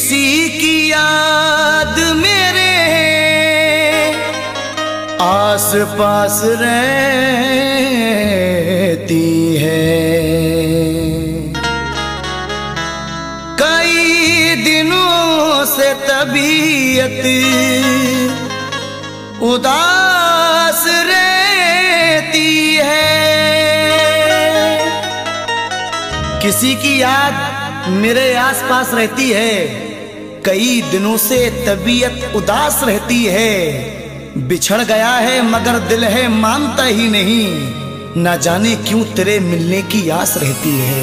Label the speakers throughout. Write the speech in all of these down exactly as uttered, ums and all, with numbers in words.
Speaker 1: किसी की याद मेरे आस पास रहती है, कई दिनों से तबीयत उदास रहती है। किसी की याद मेरे आसपास रहती है, कई दिनों से तबीयत उदास रहती है। बिछड़ गया है मगर दिल है मानता ही नहीं, ना जाने क्यों तेरे मिलने की आस रहती है।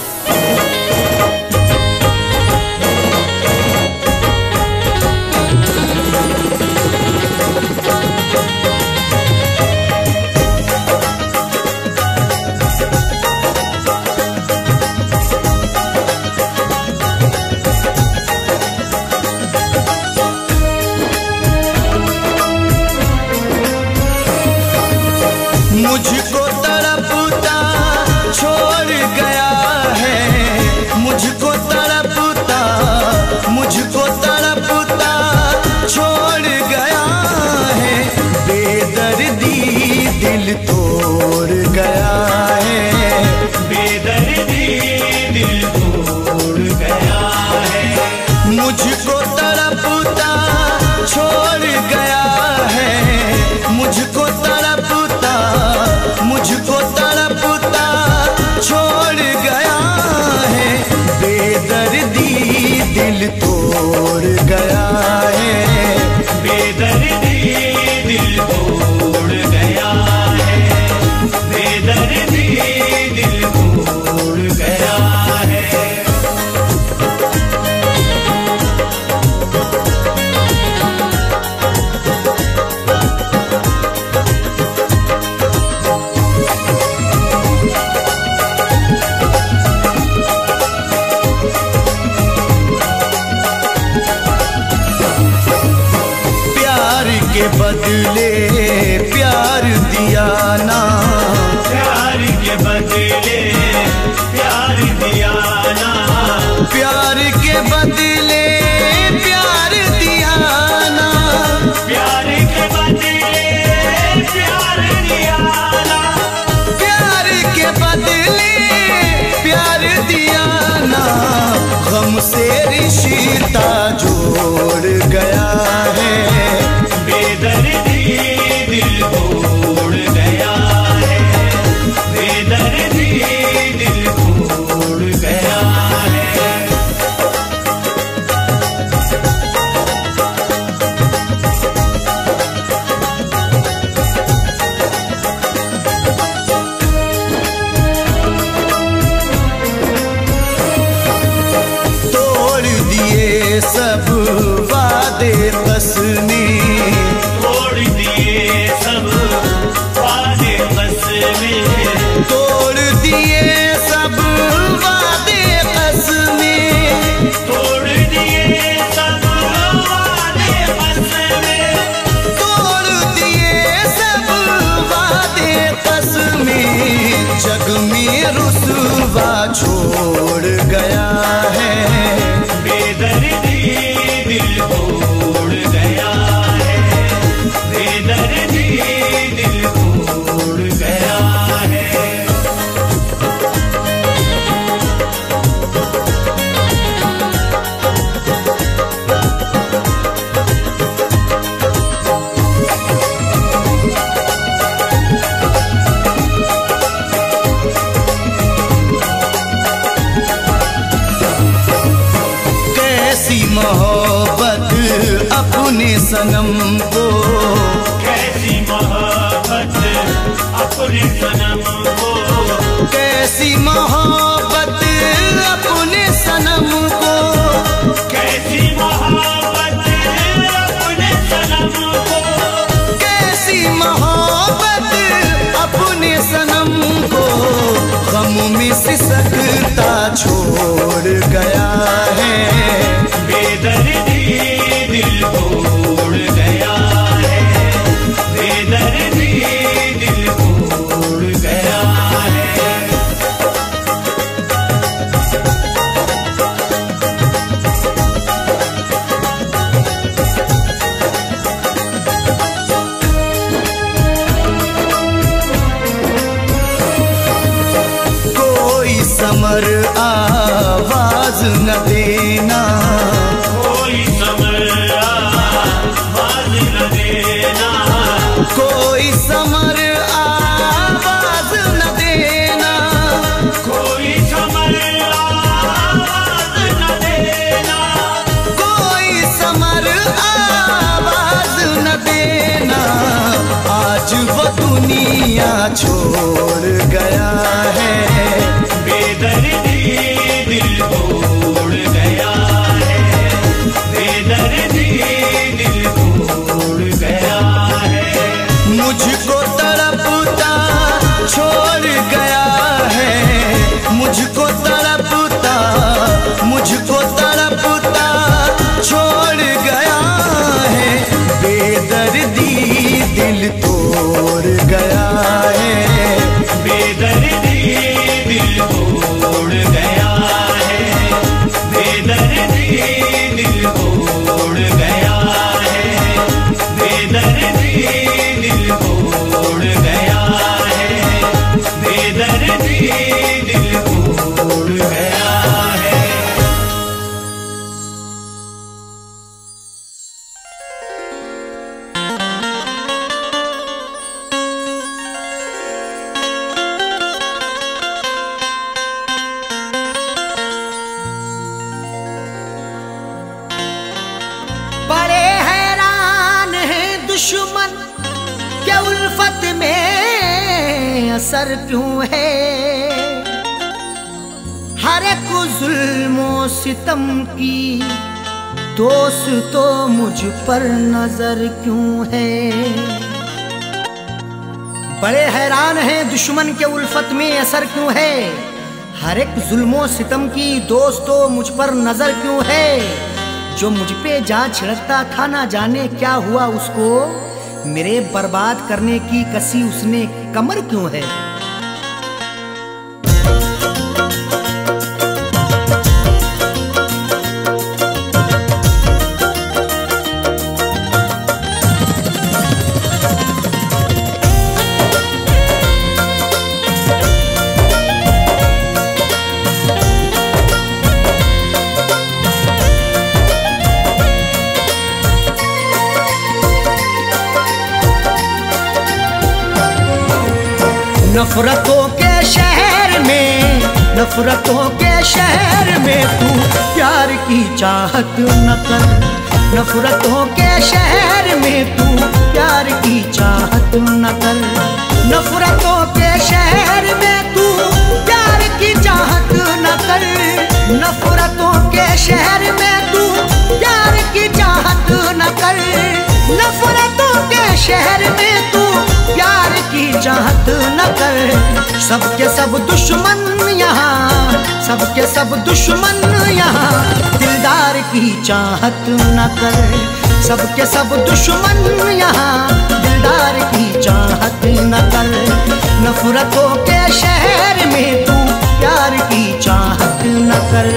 Speaker 1: मुझको तड़पता छोड़ गया है, मुझको तड़पता मुझको तड़पता छोड़ गया है। बेदर्दी दिल तोड़ गया है,
Speaker 2: बेदर्दी दिल तोड़ गया है।
Speaker 1: मुझको तड़पता छोड़ गया है, मुझको तड़पता मुझको तड़पता छोड़ गया है। बेदर्दी दिल तोड़ गया है,
Speaker 2: बेदर्दी दिल तोड़ गया है, बेदर्दी दिल तोड़ गया है।
Speaker 1: के बदले प्यार दिया ना,
Speaker 2: प्यार के बदले प्यार दिया ना,
Speaker 1: प्यार के बदले प्यार दिया ना,
Speaker 2: प्यार के बदले प्यार दिया ना,
Speaker 1: प्यार के बदले प्यार दिया ना। गम से रिश्ता जोड़ गया है,
Speaker 2: बेदर्दी दिल तोड़ गया है, बेदर्दी दिल तोड़ गया है।
Speaker 1: तोड़ दिए सब वादे कसमें,
Speaker 2: तोड़ दिए सब वादे कसमें,
Speaker 1: तोड़ दिए सब वादे कसमें,
Speaker 2: तोड़ दिए सब वादे कसमें,
Speaker 1: तोड़ दिए सब वादे कसमें। जग में रुसवा छोड़ गया है,
Speaker 2: बेदर्दी दिल तोड़ गया है, बेदर्दी दिल तोड़ गया है।
Speaker 1: कैसी मोहब्बत अपने सनम को,
Speaker 2: कैसी मोहब्बत अपने सनम को,
Speaker 1: कैसी मोहब्बत अपने सनम को,
Speaker 2: कैसी मोहब्बत अपने सनम को,
Speaker 1: कैसी मोहब्बत अपने सनम को। गम में सिसकता छोड़ गया है,
Speaker 2: बेदर्दी दिल तोड़ गया है, बेदर्दी दिल तोड़ गया है।
Speaker 1: छोड़ गया है।
Speaker 2: बेदर्दी दिल तोड़ गया है, बेदर्दी दिल तोड़ गया है।
Speaker 1: मुझको तड़पता छोड़ गया है, मुझको तड़पता मुझको तड़पता छोड़ गया है। बेदर्दी दिल तोड़ गया है,
Speaker 2: बेदर्दी दिल तोड़ गया है, बेदर्दी दिल तोड़ गया है, बेदर्दी दिल तोड़ गया है, बेदर्दी दिल तोड़ गया है।
Speaker 3: बड़े हैरान हैं दुश्मन के उल्फत में असर क्यों है, हर एक जुल्मो सितम की दोस्त तो मुझ पर नजर क्यों है। बड़े हैरान हैं दुश्मन के उल्फत में असर क्यों है, हर एक जुल्मो सितम की दोस्त तो मुझ पर नजर क्यों है। जो मुझ पे जा छिड़कता था ना जाने क्या हुआ उसको, मेरे बर्बाद करने की कसी उसने कमर क्यों है। नफरतों के शहर में, नफरतों के शहर में तू प्यार की चाहत न कर। नफरतों के शहर में तू प्यार की चाहत न कर। नफरतों के शहर में तू प्यार की चाहत न कर। नफरतों के शहर में तू प्यार की चाहत न कर। नफरतों के शहर में तू प्यार की चाहत न कर। सबके सब दुश्मन यहाँ, सबके सब दुश्मन यहाँ, दिलदार की चाहत न कर। सबके सब दुश्मन यहाँ, दिलदार की चाहत न कर। नफरतों के शहर में तू प्यार की चाहत न कर।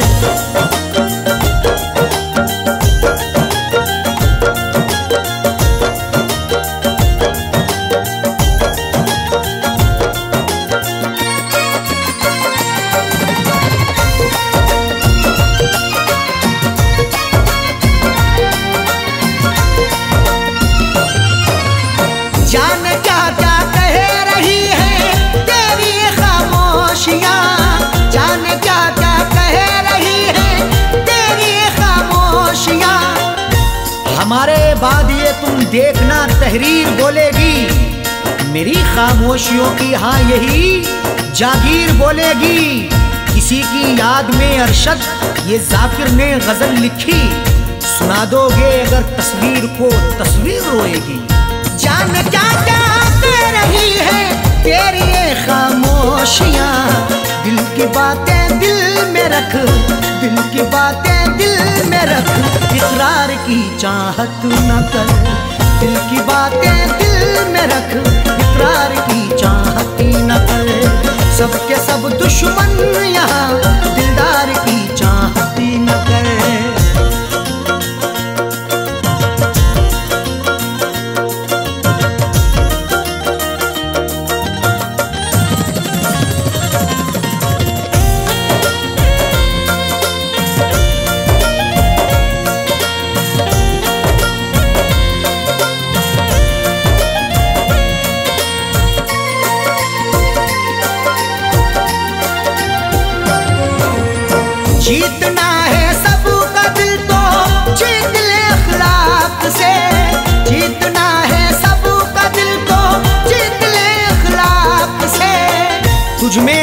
Speaker 3: जाने क्या क्या कह रही है तेरी खामोशियाँ, जाने क्या क्या कह रही है तेरी खामोशियाँ। हमारे बाद ये तुम देखना तहरीर बोलेगी, मेरी खामोशियों की हाँ यही जागीर बोलेगी। किसी की याद में अरशद ये जाकिर ने गजल लिखी, सुना दोगे अगर तस्वीर को तस्वीर रोएगी। जाने क्या क्या कह रही है तेरी ये खामोशियाँ, दिल की बातें दिल में रख, दिल की बातें दिल में रख। इकरार की चाहत न कर, दिल की बातें दिल में रख, इकरार की चाहत न कर। सबके सब दुश्मन यहाँ, दिलदार की चाहत न कर।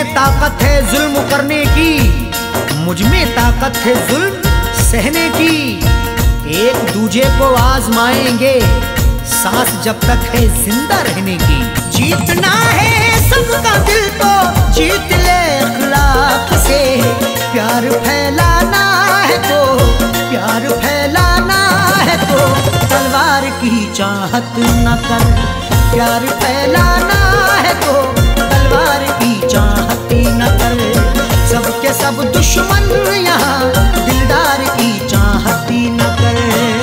Speaker 3: ताकत है जुल्म करने की, मुझ में ताकत है जुल्म सहने की। एक दूजे को आजमाएंगे सांस जब तक है जिंदा रहने की। जीतना है सबका दिल तो जीत ले अखलाक से, प्यार फैलाना है तो प्यार फैलाना है तो तलवार की चाहत न कर, प्यार फैलाना है तो तलवार की चाहत न कर। सबके सब दुश्मन यहाँ दिलदार की चाहत न कर।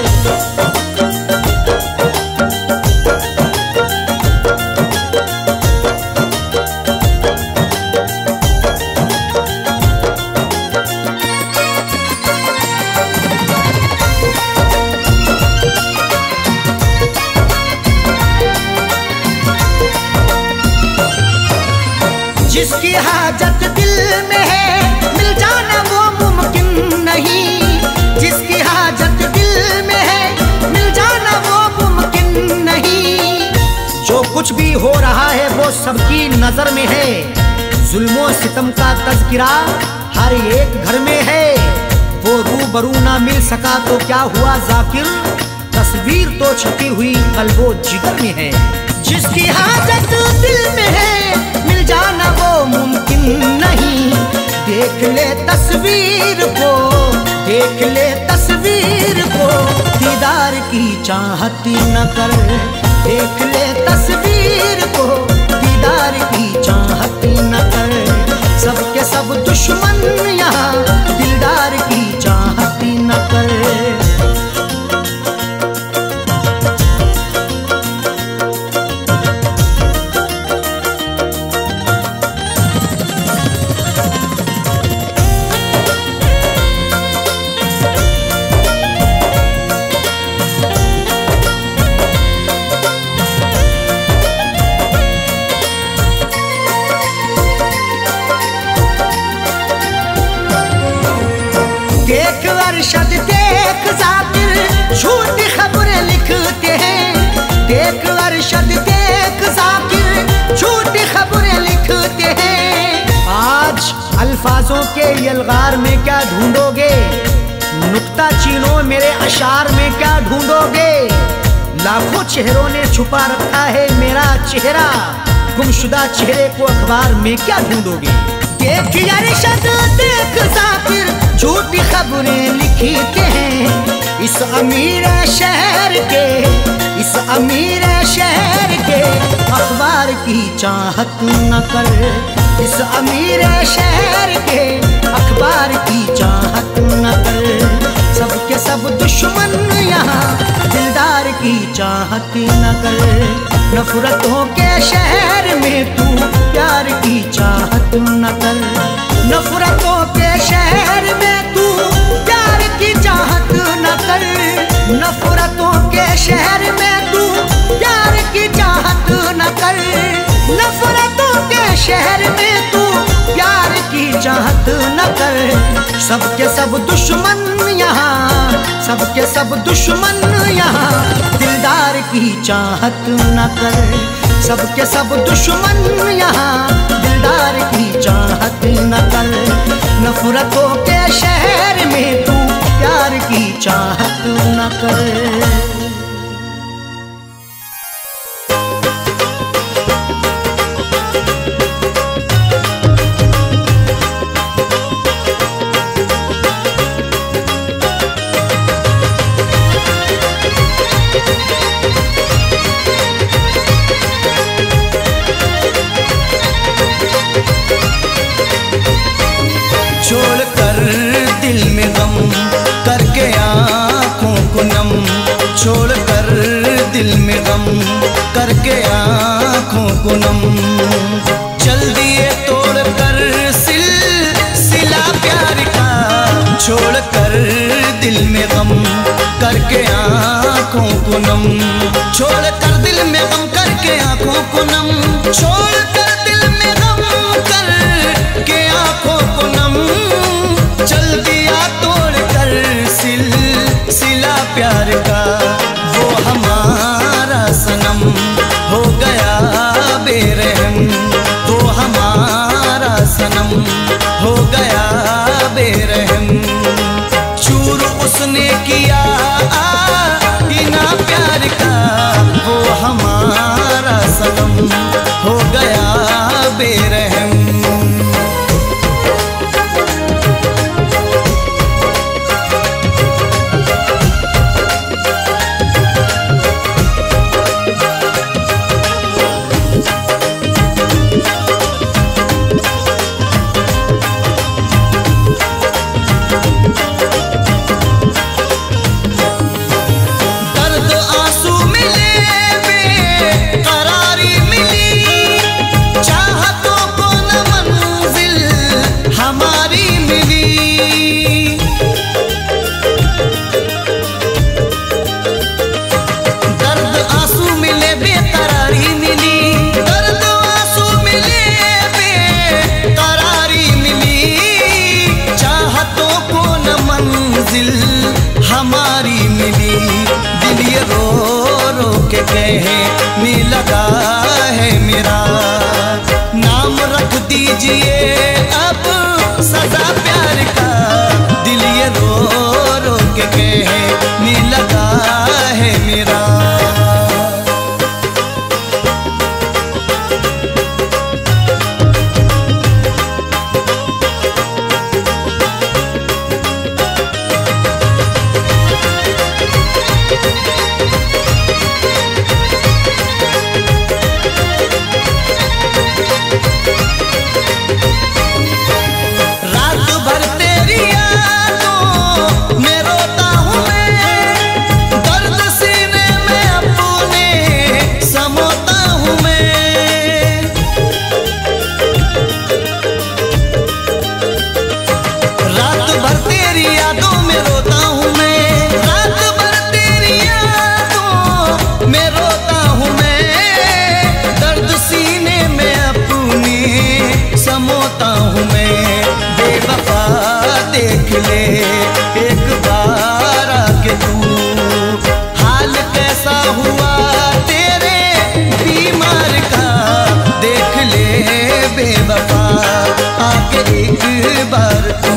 Speaker 3: जिसकी हाजत दिल में है मिल जाना वो मुमकिन नहीं, जिसकी हाजत दिल में है मिल जाना वो मुमकिन नहीं। जो कुछ भी हो रहा है वो सबकी नजर में है, जुल्मों सितम का तज़किरा हर एक घर में है। वो रूबरू ना मिल सका तो क्या हुआ जाकिर, तस्वीर तो छपी हुई कल्बो जिगर में है। जिसकी हाजत दिल में है मिल जाना वो मुमकिन नहीं। देख ले तस्वीर को, देख ले तस्वीर को, दीदार की चाहत न कर। देख ले तस्वीर को, दीदार की चाहत न कर। सबके सब दुश्मन यहाँ दिलदार की चाहत न कर। देख अरशद देख जाकिर झूठी खबरें लिखते हैं। देख अरशद देख जाकिर झूठी खबरें लिखते हैं। आज अल्फाजों के यलगार में क्या ढूंढोगे, नुक्ता चीनो मेरे अशार में क्या ढूंढोगे। लाखों चेहरों ने छुपा रखा है मेरा चेहरा, गुमशुदा चेहरे को अखबार में क्या ढूंढोगे। देख अरशद देख जाकिर झूठी खबरें लिखते हैं। इस अमीर शहर के, इस अमीर शहर के अखबार की चाहत न कर। इस अमीर शहर के अखबार की चाहत न कर। सबके सब दुश्मन यहाँ दिलदार की चाहत न कर। नफरतों के शहर में तू प्यार की चाहत न कर। नफरतों के शहर में तू प्यार की चाहत न कर। नफरतों के शहर में तू प्यार की चाहत न कर। नफरतों के शहर में तू प्यार की चाहत न कर। सबके सब दुश्मन यहाँ, सबके सब दुश्मन यहाँ दिलदार की चाहत न कर। सबके सब दुश्मन यहाँ दिलदार की चाहत न कर। नफरतों के शहर में तू प्यार की चाहत न कर।
Speaker 1: छोड़ कर दिल में गम करके आँखों को नम, छोड़ कर दिल में गम करके आँखों को नम। चल दिए तोड़ कर सिल सिला प्यार का, छोड़ कर दिल में गम करके आँखों को नम। छोड़ कर दिल में गम करके आँखों को नम। छोड़ कर दिल में गम करके आँखों को नम। चल दिया तोड़ कर सिल सिला प्यार का, वो हमारा सनम हो गया बेरहम। वो हमारा सनम हमने किया इना प्यार का, वो हमारा सनम हो गया बेरहम। हमारी मिली, दिल ये रो रो के कहने लगा है मेरा, नाम रख दीजिए अब सदा प्यार का। दिल ये रो रो के कहने लगा है मेरा। एक बार आके तू हाल कैसा हुआ तेरे बीमार का, देख ले बेवफा आके एक बार तू।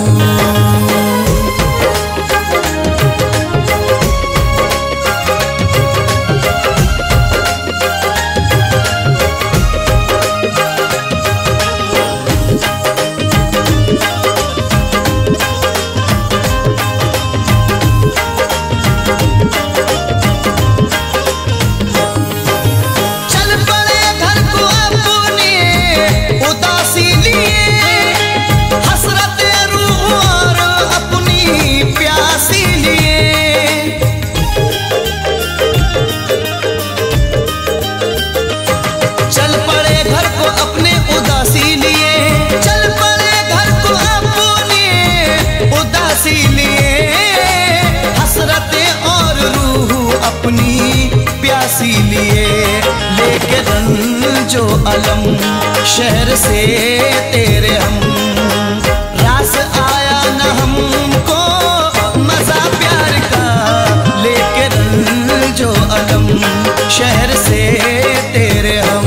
Speaker 1: प्यासी लिए लेके रंजो अलम शहर से तेरे हम, रास आया न हमको मजा प्यार का, लेके रंजो अलम शहर से तेरे हम।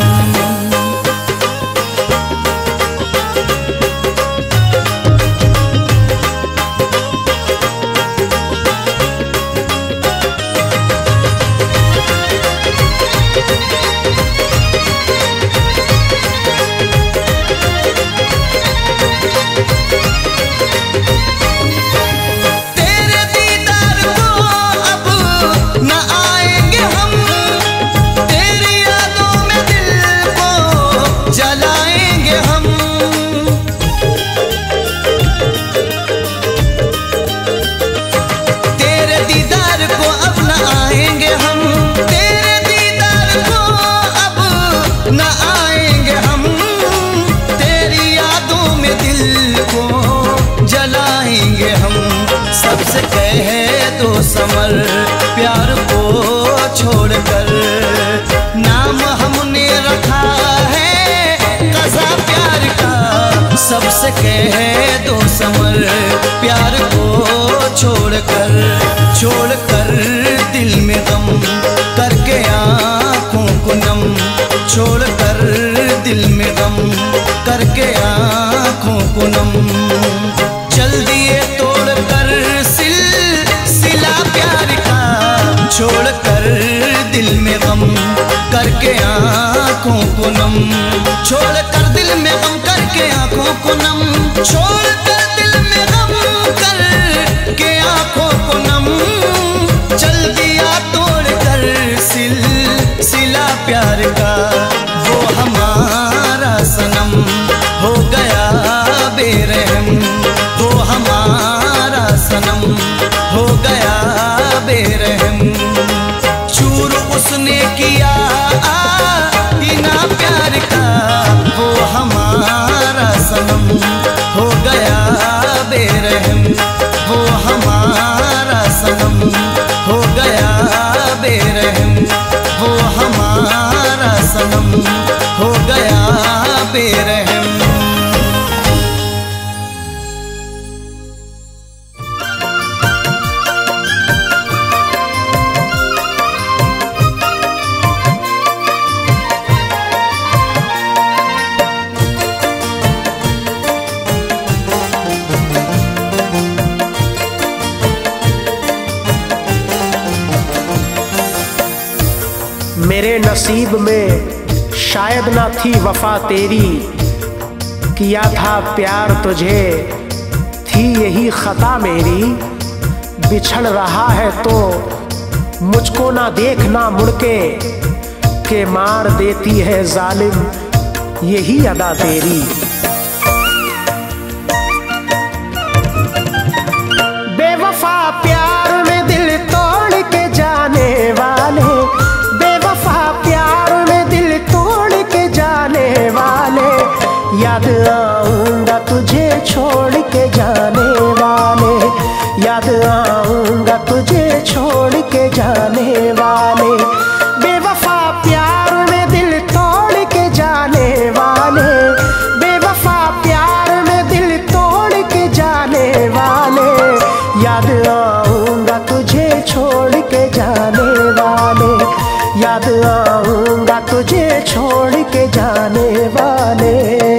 Speaker 1: सबसे कहे दो समर प्यार को छोड़कर, नाम हमने रखा है कज़ा प्यार का। सबसे कहे दो समर प्यार को छोड़कर, छोड़कर दिल में गम करके आँखों को नम, छोड़कर दिल में गम करके आँखों को नम। चल दिए तोड़ कर उसने किया इना प्यार का, वो हमारा सनम हो गया बेरहम, वो हमारा सनम हो गया बेरहम, वो हमारा सनम हो गया बेरहम।
Speaker 4: मेरे नसीब में शायद ना थी वफा तेरी, किया था प्यार तुझे थी यही खता मेरी। बिछड़ रहा है तो मुझको ना देखना मुड़के, के मार देती है जालिम यही अदा तेरी। बेवफा प्यार में दिल तोड़ के जाने वाले, याद आऊंगा तुझे छोड़ के जाने वाले, याद आऊंगा तुझे छोड़ के जाने वाले। बेवफा प्यार में दिल तोड़ के जाने वाले, बेवफा प्यार में दिल तोड़ के जाने वाले। याद आऊंगा तुझे छोड़ के जाने वाले, याद आऊंगा तुझे छोड़ के जाने वाले।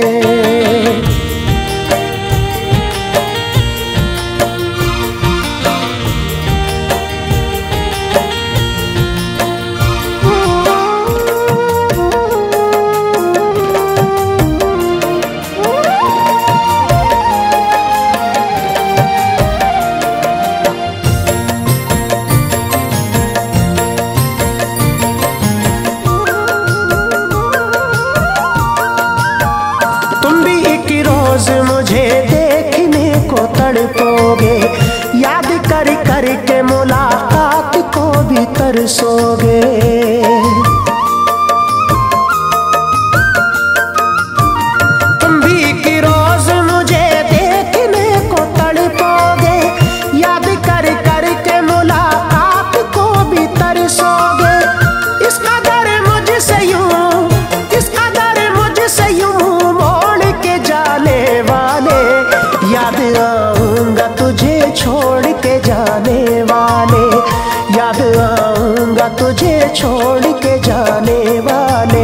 Speaker 4: मुझे देखने को तड़पोगे, याद कर कर के मुलाकात को भी तरसोगे। तुम भी कि रोज मुझे देखने को तड़पोगे, याद कर कर के मुलाकात को भी तरसोगे। इस कदर मुझसे यूं, इस कदर मुझसे यूं मोड़ के जाने वाले। याद आऊंगा तुझे छोड़ के जाने वाले, याद आऊंगा तुझे छोड़ के जाने वाले।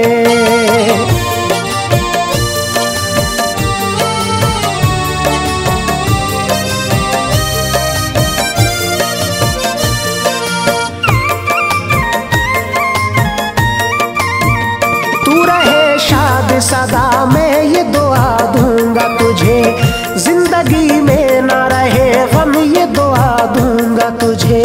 Speaker 4: तू रहे शाद सदा, मैं ये दुआ दूंगा तुझे। जिंदगी में ना रहे गम, ये दुआ दूंगा तुझे।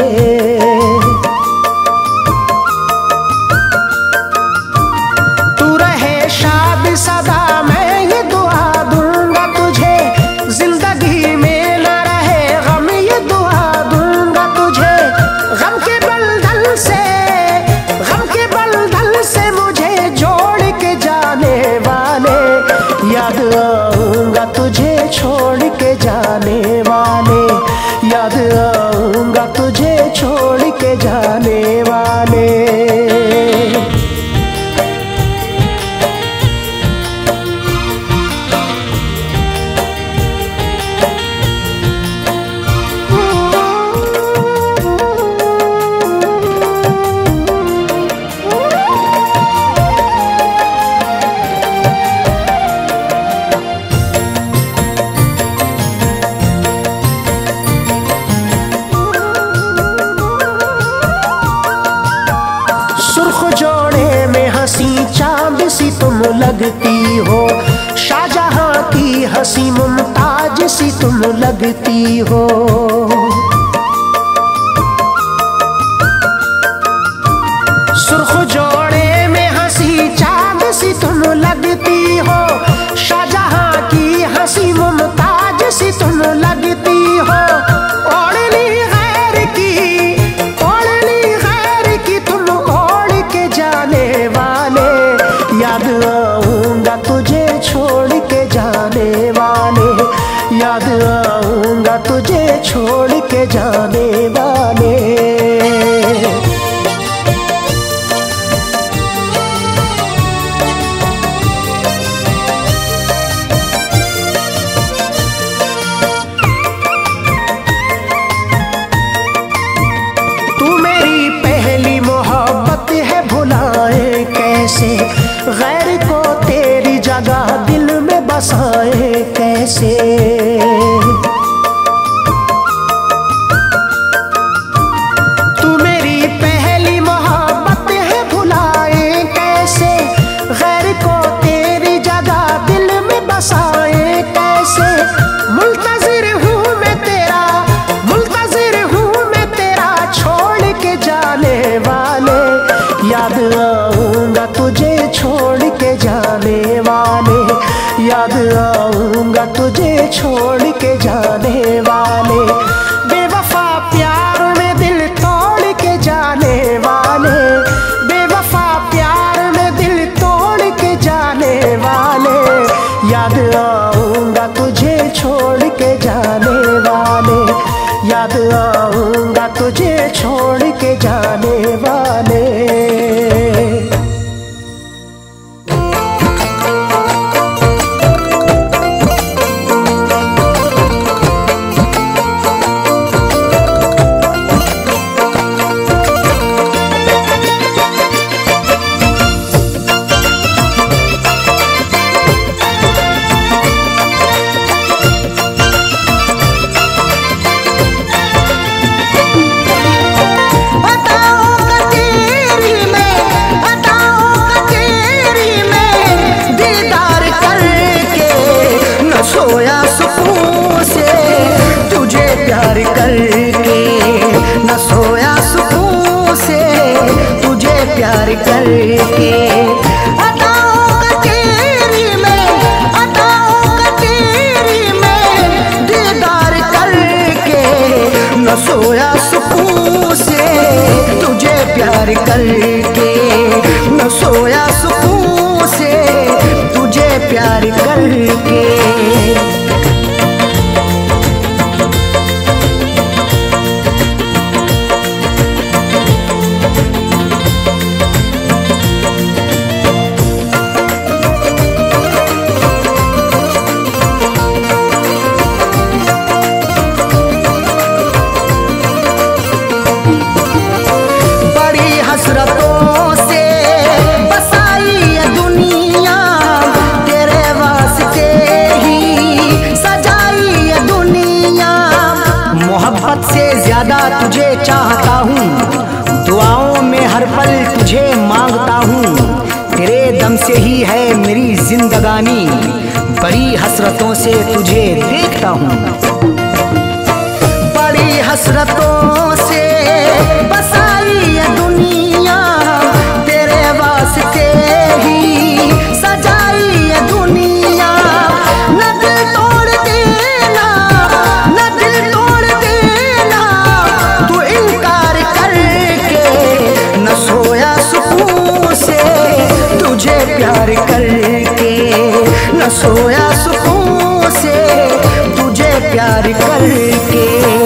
Speaker 4: तू रहे शाद सदा, मैं ये दुआ दूंगा तुझे। जिंदगी में ना रहे गम, ये दुआ दूंगा तुझे। गम के बंधन से, गम के बंधन से मुझे जोड़ के जाने वाले। याद आऊंगा तुझे छोड़ के जाने वाले, याद आऊंगा तुझे छोड़ के जाने वाले। सी तुम लगती हो, शाहजहां की हंसी मुमताज सी तुम लगती हो। सुर्ख जोड़े में हंसी चांद सी तुम लगती हो, शाहजहां की हंसी मुमताज सी तुम लगती हो। ओढ़नी गैर की, ओढ़नी गैर की तुम याद आऊंगा तुझे छोड़ के जाने वाले, याद आऊंगा तुझे छोड़ के जाने वाले। बेवफा प्यार में दिल तोड़ के जाने वाले, बेवफा प्यार में दिल तोड़ के जाने वाले। याद आऊंगा तुझे छोड़ के जाने वाले, याद आऊंगा तुझे छोड़ के जाने वाले।
Speaker 3: सोया सुकून से तुझे प्यार करके, न सोया सुकून से तुझे प्यार करके। अदाओं का तेरी में, अदाओं का तेरी में दीदार करके, न सोया सुकून से तुझे प्यार करके, न सोया सुकून से तुझे प्यार करके। हसरतों से बसाई ये दुनिया, तेरे वास्ते ही सजाई ये दुनिया। मोहब्बत से ज्यादा तुझे चाहता हूँ, दुआओं में हर पल तुझे मांगता हूँ। तेरे दम से ही है मेरी जिंदगानी, बड़ी हसरतों से तुझे देखता हूँ। बड़ी हसरतों से बसाई ये दुनिया, तेरे वास्ते ही सजाई ये दुनिया। न दिल तोड़ देना, न दिल तोड़ देना तू इनकार करके, न सोया सुकून से तुझे प्यार करके, न सोया सुकून से तुझे प्यार करके।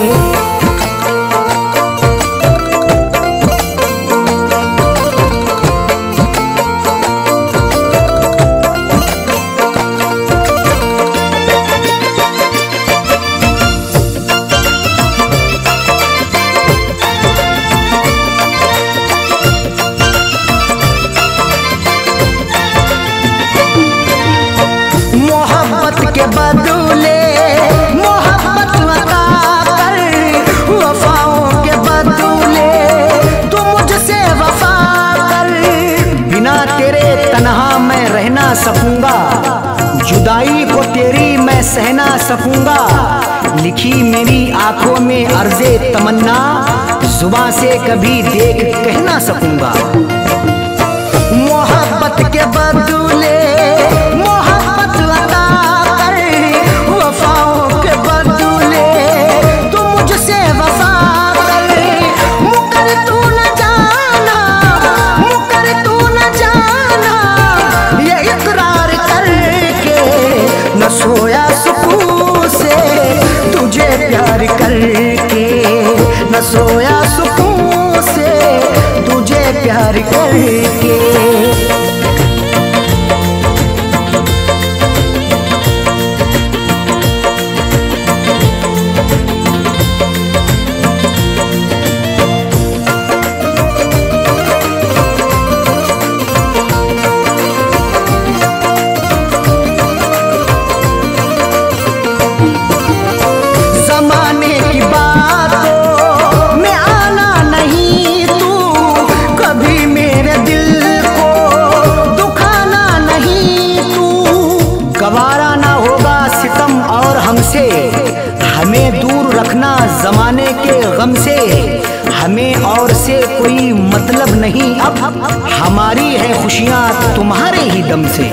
Speaker 3: मोहब्बत के बदले मोहब्बत अता कर, वफाओं के बदले तू मुझसे वफा कर। बिना तेरे तन्हा मैं रह ना सकूंगा, जुदाई को तेरी मैं सह ना सकूंगा। लिखी मेरी आंखों में अर्ज़े तमन्ना, जुबां से कभी देख कह ना सकूंगा। मोहब्बत के बदले मोहब्बत अता कर, वफाओं के बदले तू मुझसे वफा कर। मुकर तू न जाना, मुकर तू न जाना ये इकरार करके, न सोया सुकून से तुझे प्यार करके, न सोया सुकून से तुझे प्यार करके। जमाने की बातों में आना नहीं तू, कभी मेरे दिल को अब हमारी है खुशियां तुम्हारे ही दम से।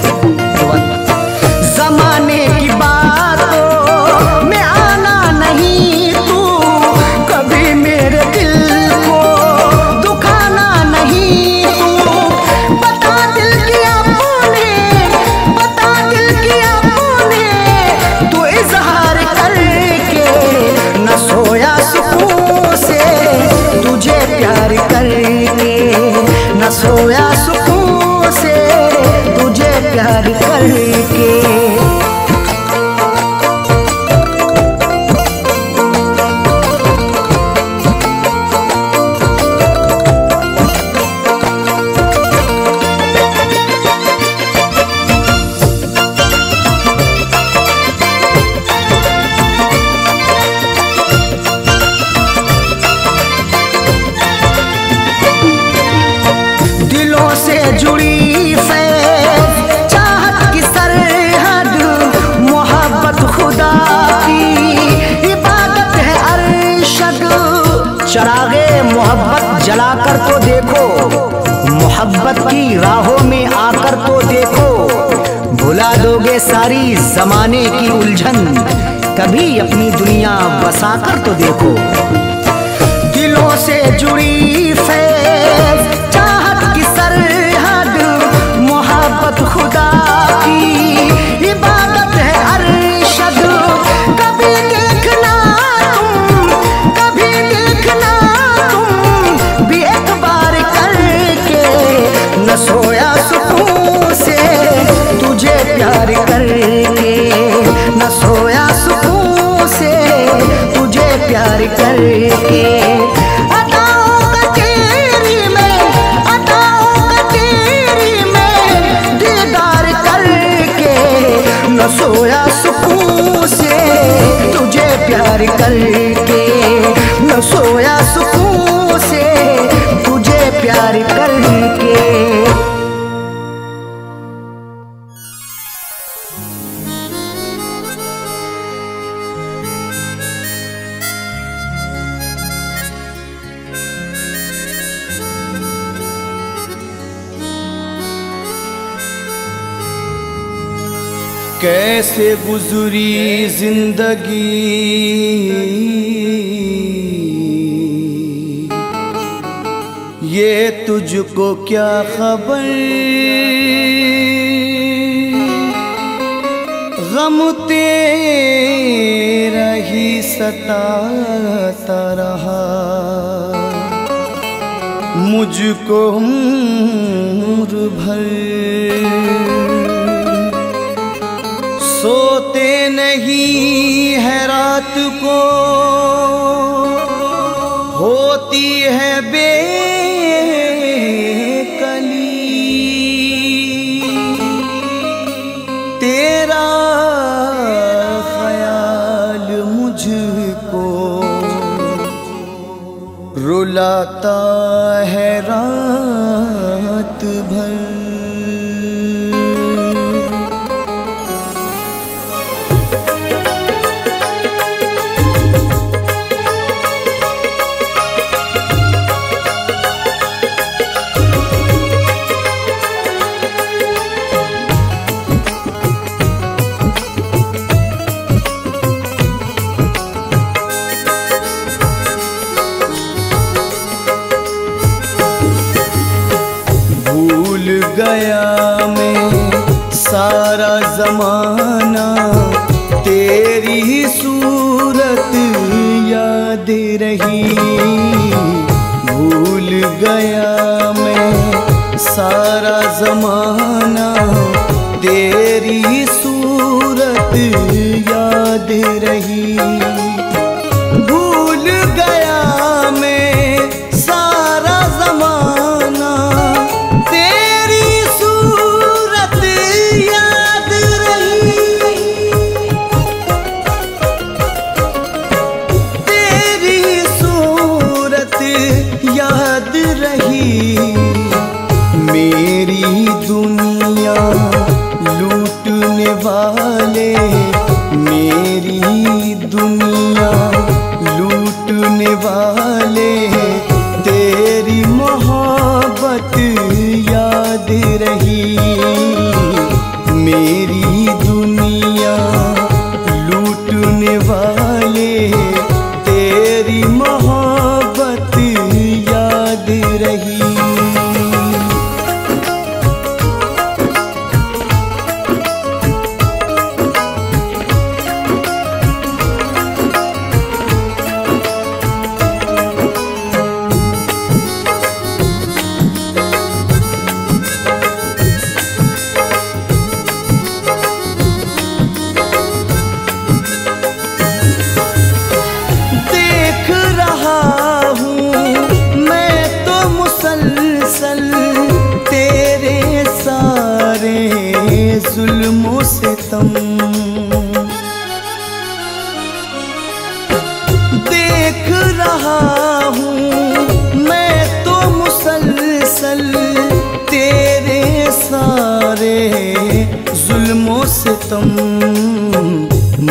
Speaker 3: जमाने की बातों में आना नहीं तू, कभी मेरे दिल को दुखाना नहीं तू। बता दिल किया तूने, बता दिल किया तूने, तू इजहार करके न सोया सुकून से, तुझे प्यार करके न सोया सुकून से, तुझे प्यार करके। दिलों से जुड़ी फैज़ चाहत की सरहद, मोहब्बत खुदा की इबादत है अरशद। चरागे मोहब्बत जलाकर तो देखो, मोहब्बत की राहों में आकर तो देखो। भुला दोगे सारी जमाने की उलझन, कभी अपनी दुनिया बसाकर तो देखो। दिलों से जुड़ी फैज़ चाहत की सरहद, मोहब्बत खुदा की इबादत है अरशद। कभी देखना तुम, कभी देखना तुम भी एक बार करके, न सोया सुकून से, तुझे प्यार करके न सोया सुकून से, तुझे प्यार करके। अदाओं का तेरी में, अदाओं का तेरी में दीदार करके, न सोया सुकून से, तुझे प्यार करके न सोया सुकून से, तुझे प्यार करके।
Speaker 1: कैसे गुजरी जिंदगी ये तुझको क्या खबर, गम तेरा ही सताता रहा मुझको उम्र भर। सोते नहीं है रात को, होती है बेकली, तेरा ख्याल मुझको रुलाता है रात भर। गया मैं सारा जमाना, तेरी ही सूरत याद रही। भूल गया मैं सारा जमाना, तेरी ही सूरत याद रही। भूल गया मैं सारा जमाना, याद रही। मेरी दुनिया लूटने वाले, मेरी दुनिया लूटने वाले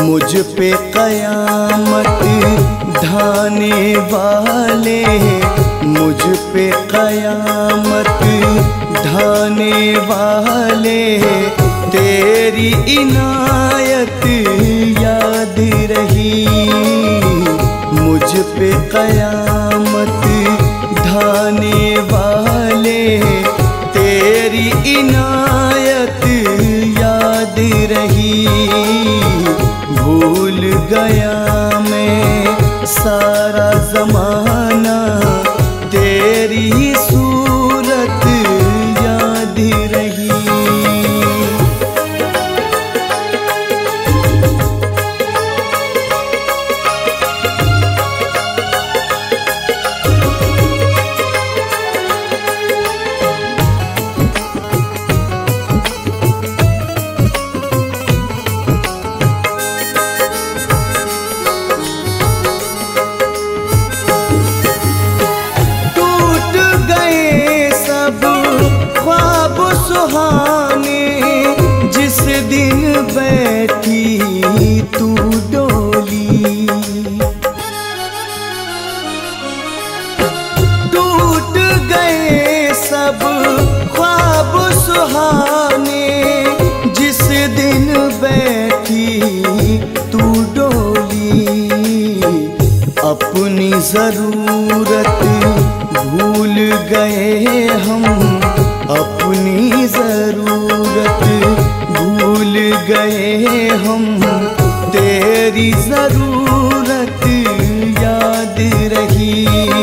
Speaker 1: मुझ पे कयामत ढाने वाले, मुझ पे कयामत ढाने वाले, तेरी इनायत याद रही। मुझ पे कयामत ढाने वाले, तेरी इनायत याद रही। भूल गया मैं सारा ज़माना, तेरी सूरत याद रही। सुहाने जिस दिन बैठी तू डोली, टूट गए सब ख्वाब सुहाने जिस दिन बैठी तू डोली। अपनी ज़रूरत भूल गए हम, अपनी ज़रूरत भूल गए हम, तेरी ज़रूरत याद रही।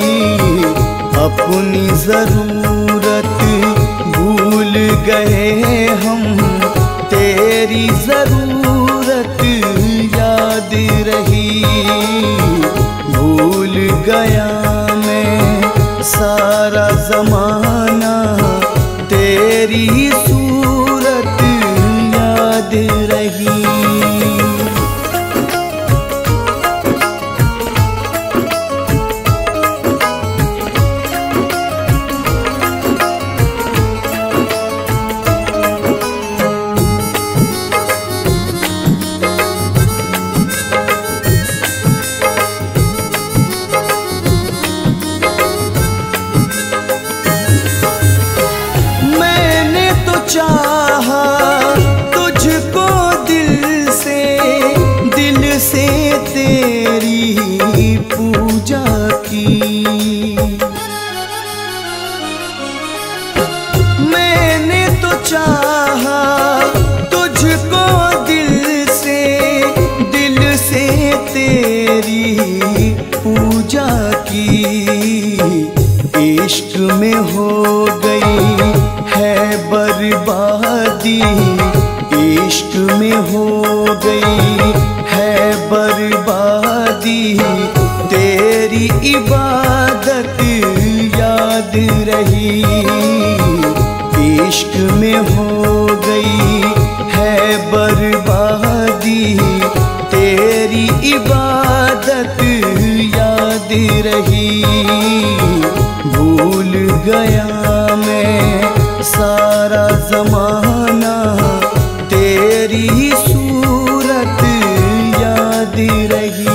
Speaker 1: अपनी ज़रूरत भूल गए हम, तेरी ज़रूरत याद रही। भूल गया मैं सारा ज़माना, तेरी सूरत याद रही। चाहा तुझको दिल से, दिल से तेरी पूजा की। मैंने तो चाहा तुझको दिल से, दिल से तेरी पूजा की। इश्क में हो गई है बर्बादी, इश्क में हो गई है बर्बादी, तेरी इबादत याद रही। इश्क में हो गई है बर्बादी, तेरी इबादत याद रही। भूल गया मैं सारा ज़माना, तेरी सूरत याद रही।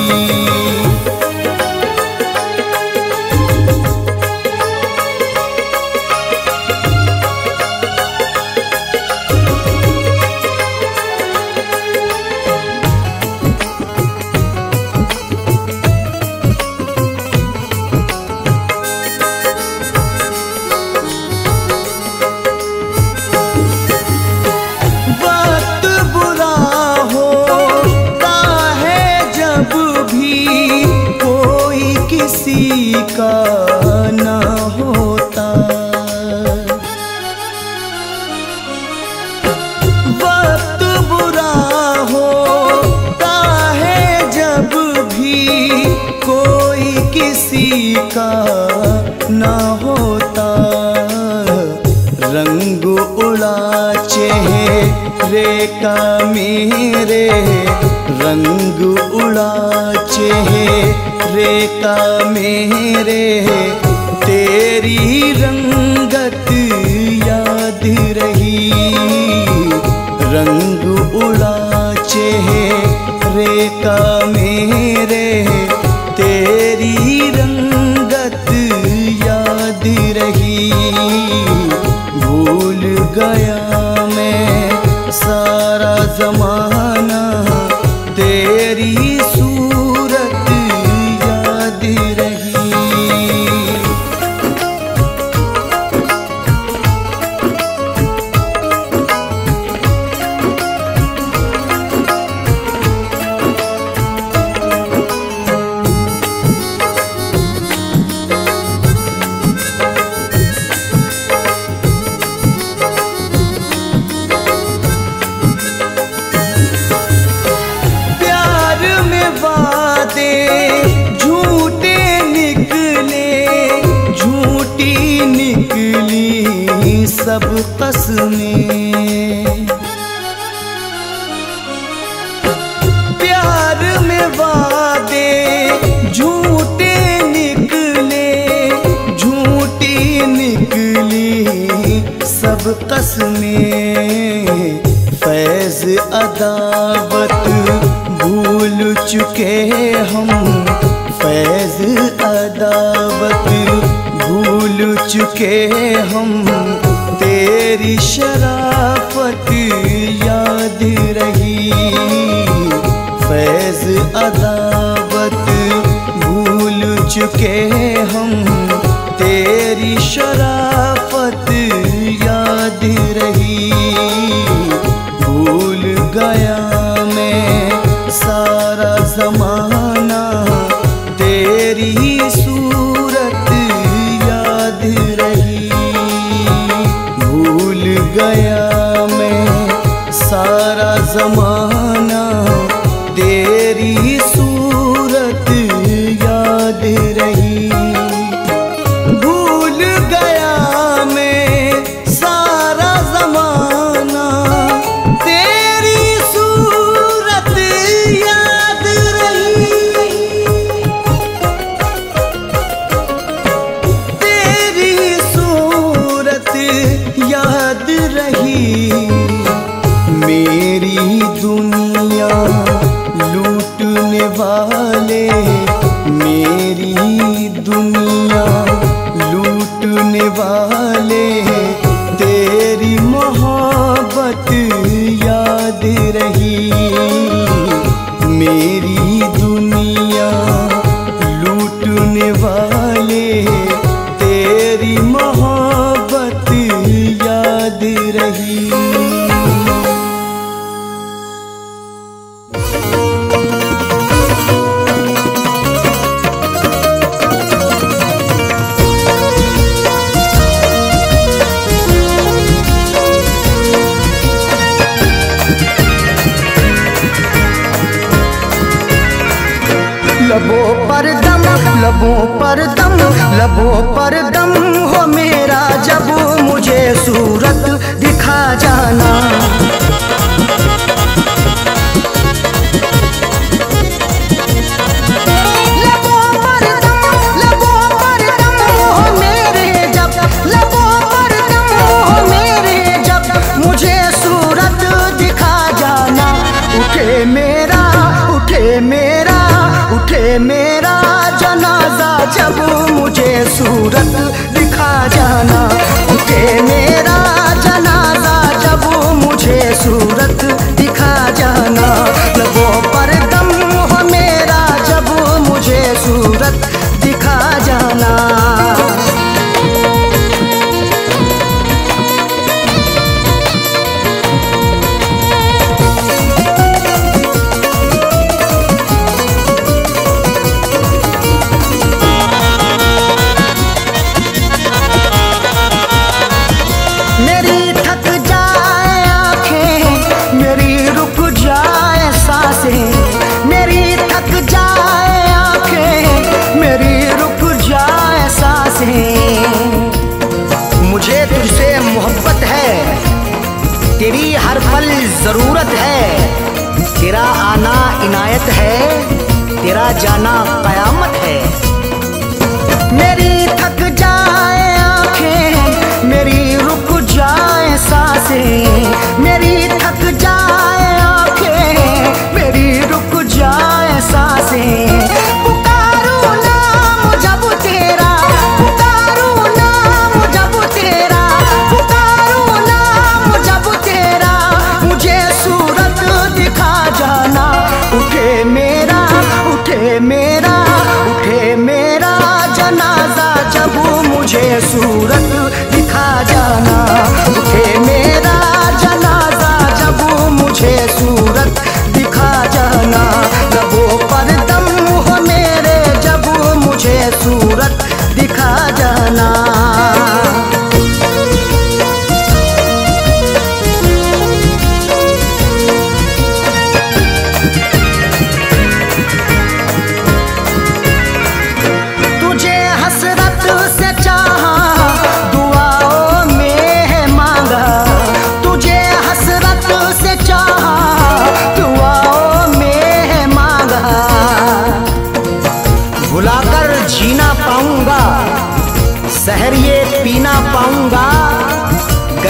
Speaker 1: किसी का ना होता, वक्त बुरा होता है जब भी कोई किसी का ना होता। रंग उड़ा चेहरे का मेरे, रंग उड़ा चेहरे का मेरे, तेरी रंगत याद रही। रंग उड़ा चेहरे गया मैं सारा जमाना, तेरी सूरत याद रही। झूठे निकले, झूठी निकली सब कसमें। प्यार में वादे झूठे निकले, झूठी निकली सब कसमें। फैज़ अदावत भूल चुके हम, फैज़ अदावत भूल चुके हम। तेरी शराफत याद रही, फैज़ अदावत भूल चुके हम। तेरी शराफत याद रही। भूल गया मैं सारा ज़माना, तेरी सूरत याद रही। भूल गया मैं सारा ज़माना, तेरी सूरत याद रही। भूल गया मैं सारा ज़माना, तेरी सूरत याद रही। तेरी सूरत याद रही। मेरी दुनिया लूटने वाले, मेरी दुनिया लूटने वाले। तेरी मोहब्बत याद रही। मेरी दुनिया लूटने वाले, तेरी मोहब्बत याद रही।
Speaker 3: लबों पर दम, लबों पर दम, लबों पर दम हो मेरा, जब मुझे सूरत दिखा जाना। लबों पर दम, लबों पर दम हो मेरे, जब लबों पर दम हो मेरे, जब मुझे सूरत दिखा जाना। उठे मेरा, उठे मेरा, उठे मेरा जनाजा, जब मुझे सूरत दिखा जाना। उठे मेरा जनाजा, जब मुझे सूरत दिखा जाना। लबों पर दम हो मेरा, जब मुझे सूरत दिखा जाना। मुझे तुझसे मोहब्बत है, तेरी हर पल जरूरत है। तेरा आना इनायत है, तेरा जाना कयामत है। मेरी थक जाए आंखें, मेरी रुक जाए सांसें। मेरी थक जाए आंखें, मेरी रुक जाए सांसें। पुकारूं नाम जब तेरा, पुकारूं नाम जब तेरा, पुकारूं नाम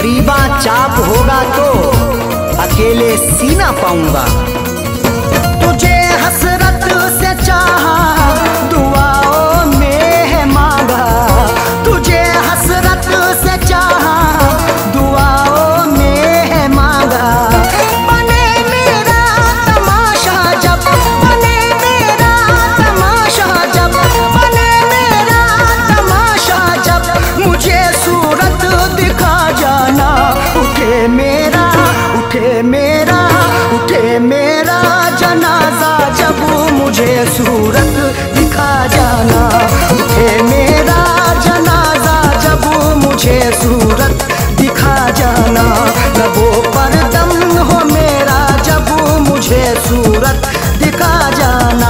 Speaker 3: गरीबा चाप होगा तो अकेले सीना पाऊंगा। तुझे हसरत से चाहा, दुआओं में है मांगा। तुझे हसरत से चाहा, दुआओं में है मांगा। बने मेरा तमाशा जब, बने मेरा तमाशा जब, बने मेरा तमाशा जब, मुझे सूरत दिखा जाना। उठे मेरा, उठे मेरा, उठे मेरा जनाजा जब, मुझे सूरत दिखा जाना। उठे मेरा जनाजा जब, मुझे सूरत दिखा जाना। लबों पर दम हो मेरा जब, मुझे सूरत दिखा जाना।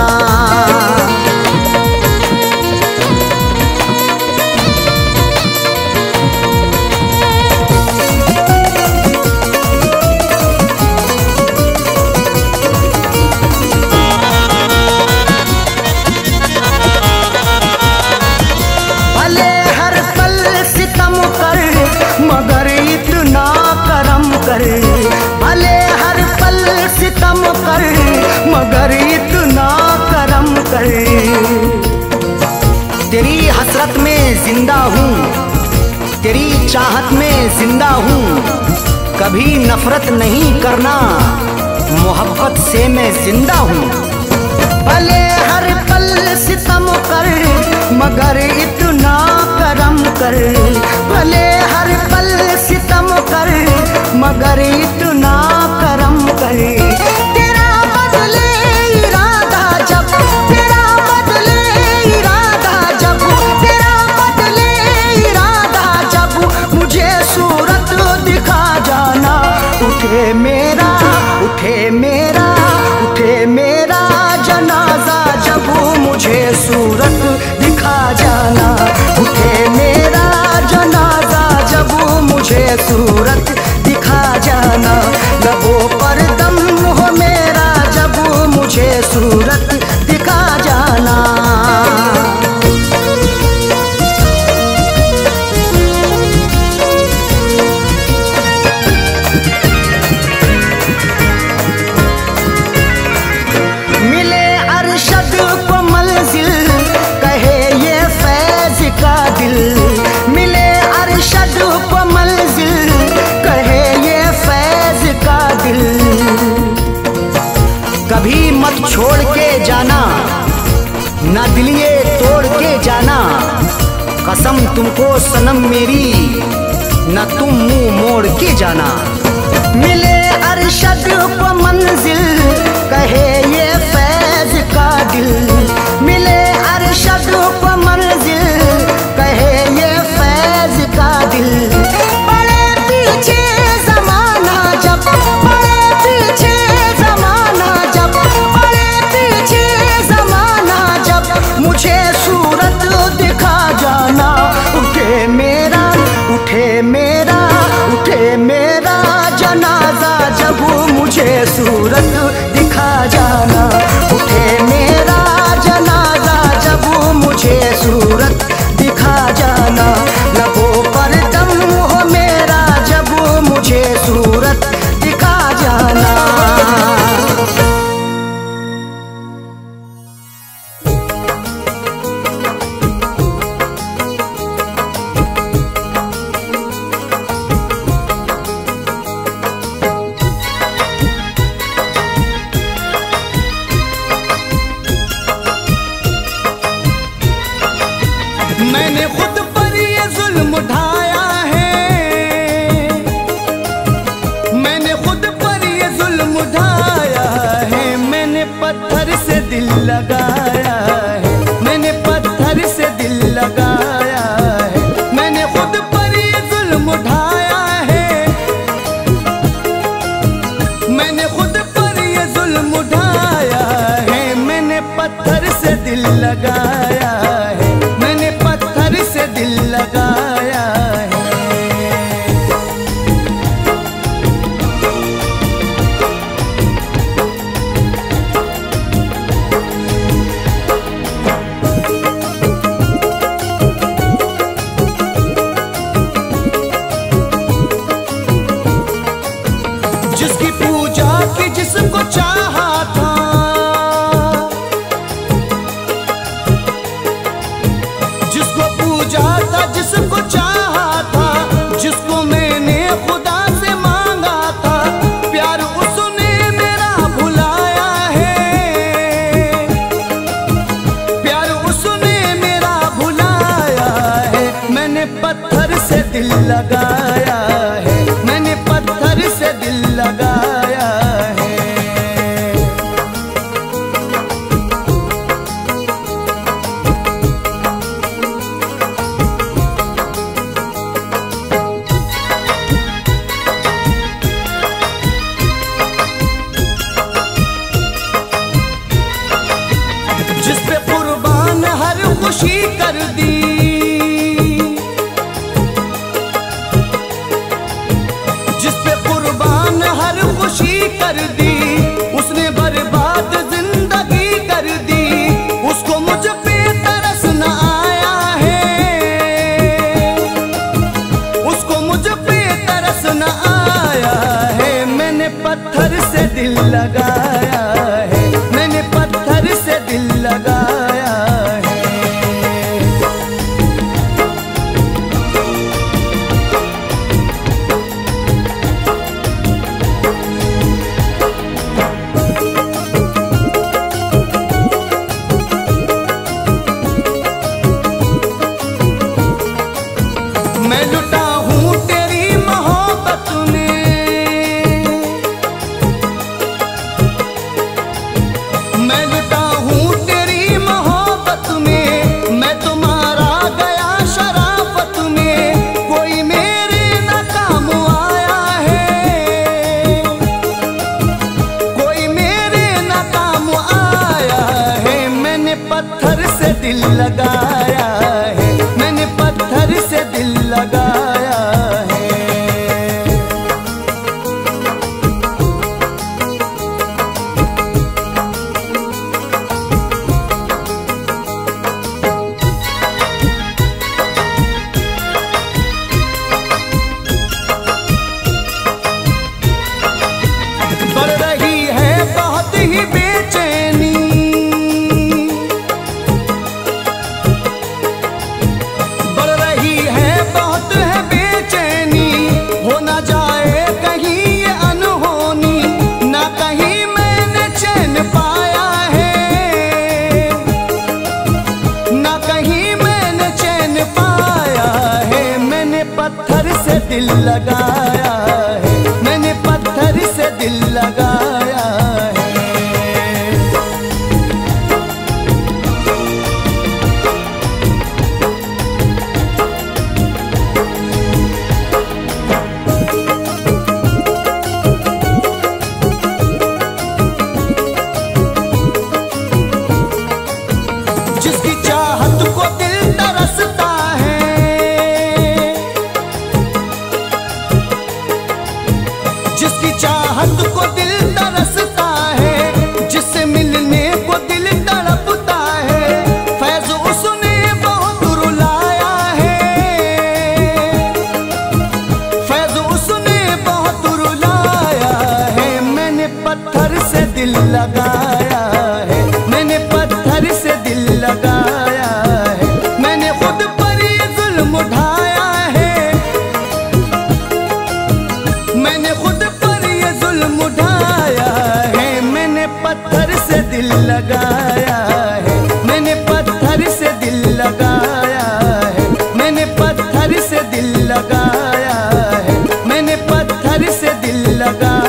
Speaker 3: भले हर पल सितम कर, मगर इतना करम कर। तेरी हसरत में जिंदा हूँ, तेरी चाहत में जिंदा हूँ। कभी नफरत नहीं करना, मोहब्बत से मैं जिंदा हूँ। भले हर पल सितम कर, मगर इतना करम कर। भले हर पल सितम कर, मगर इतना करम कर। तेरा बदले इरादा जब, तेरा बदले इरादा जब, तेरा बदले इरादा जब, मुझे सूरत दिखा जाना। उठे मेरा, उठे मेरा, उठे मेरा जनाजा जब, मुझे सूरत दिखा जाना। उठे मेरा जनाजा जब, मुझे सूरत दिखा जाना। लबों पर दम हो मेरा जब, मुझे सूरत दिखा जाना। मिले अरशद को मंजिल, कहे ये फैज का दिल। मिले अरशद को मंजिल, कहे ये फैज का दिल। कभी मत छोड़ के जाना, ना दिलिए तोड़ के जाना। कसम तुमको सनम मेरी, न तुम मुंह मोड़ के जाना। मिले अरशद को मंजिल, कहे ये फैज का दिल। मिले अरशद को मंजिल, कहे ये फैज का दिल। बड़े पीछे जमाना जब, बड़े पीछे जमाना जब, बड़े पीछे जमाना जब, मुझे सूरत दिखा जाना। उठे मेरा, उठे मेरा, उठे मेरा जनाजा जब, मुझे सूरत दिखा जाना। उठे मेरा जनाजा जब, मुझे सूरत दिखा जाना। लबों पर दम हो मेरा जब, मुझे सूरत दिखा जाना।
Speaker 1: लगाया है, मैंने पत्थर से दिल लगाया है। जिस पे कुर्बान हर खुशी कर दी, जिस पे कुर्बान हर खुशी कर दी, उसने बर्बाद जिंदगी कर दी। उसको मुझ पे तरस न आया है, उसको मुझ पे तरस न आया है। मैंने पत्थर से दिल लगाया है, मैंने पत्थर से दिल लगाया है। मैं लुटा हूँ तेरी मोहब्बत में, मैं लुटा हूँ तेरी मोहब्बत में। मैं तुम्हारा गया शराफत में, कोई मेरे न काम आया है, कोई मेरे न काम आया है। मैंने पत्थर से दिल लगाया है, मैंने पत्थर से दिल लगाया है। बढ़ रही है बहुत ही बेचैनी, बढ़ रही है बहुत है बेचैनी। हो ना जाए कहीं ये अनहोनी, ना कहीं मैंने चैन पाया है, ना कहीं मैंने चैन पाया है। मैंने पत्थर से दिल लगाया है, मैंने पत्थर से दिल लगाया है। जिसकी चाहत को दिल तरसता है, जिसकी चाहत को दिल तरसता है, जिससे मिलने को दिल तड़पता है। फैज उसने बहुत रुलाया है, फैज उसने बहुत रुलाया है। मैंने पत्थर से दिल लगाया है, मैंने पत्थर से दिल लगाया है। मैंने खुद पर ये जुल्म उठाया है, मैंने खुद पर ये जुल्म उठाया है। मैंने पत्थर से दिल लगाया है, मैंने पत्थर से दिल लगाया है। मैंने पत्थर से दिल लगाया है, मैंने पत्थर से दिल लगाया